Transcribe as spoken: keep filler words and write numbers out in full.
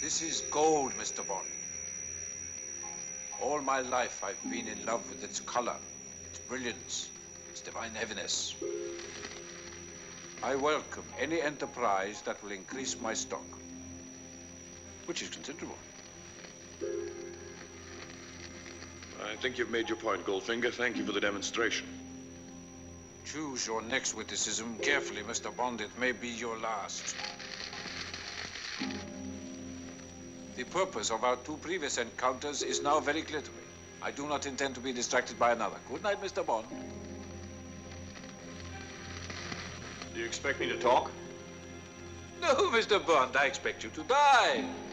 This is gold, Mister Bond. All my life I've been in love with its color, its brilliance, its divine heaviness. I welcome any enterprise that will increase my stock, which is considerable. I think you've made your point, Goldfinger. Thank you for the demonstration. Choose your next witticism carefully, Mister Bond. It may be your last. The purpose of our two previous encounters is now very clear to me. I do not intend to be distracted by another. Good night, Mister Bond. Do you expect me to talk? No, Mister Bond, I expect you to die.